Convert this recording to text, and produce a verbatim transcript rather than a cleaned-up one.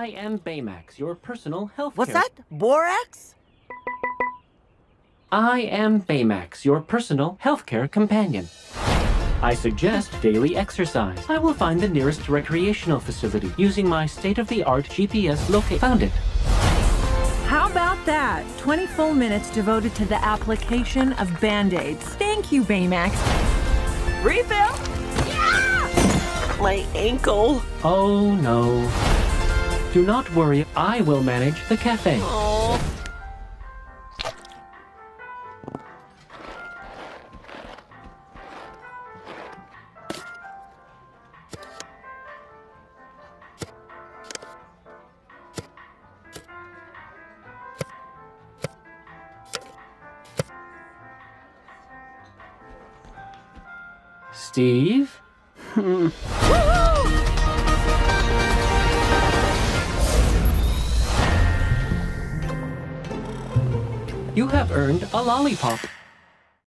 I am Baymax, your personal health What's care... that? Borax? I am Baymax, your personal healthcare companion. I suggest daily exercise. I will find the nearest recreational facility using my state-of-the-art G P S locate. Found it. How about that? twenty full minutes devoted to the application of Band-Aids. Thank you, Baymax. Refill? Yeah! My ankle. Oh, no. Do not worry, I will manage the cafe. Oh. Steve? Hmm. You have earned a lollipop.